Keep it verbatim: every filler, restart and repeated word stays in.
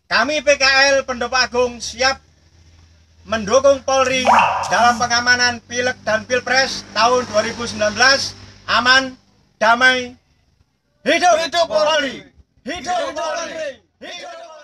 Kami P K L Pendopo Agung siap mendukung Polri dalam pengamanan Pileg dan Pilpres tahun dua ribu sembilan belas aman, damai. Hidup, Hidup Polri! Hidup Polri! Hidup Polri!